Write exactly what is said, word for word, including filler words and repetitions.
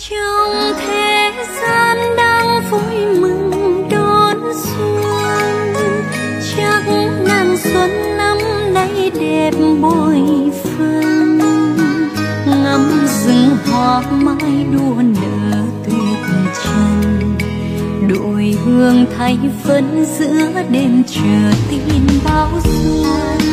Trong thế gian đang vui mừng đón xuân, chắc nàng xuân năm nay đẹp bội phần. Ngắm rừng hoa mai đua nở tuyệt trần, đội hương thay phấn giữa đêm chờ tin báo xuân.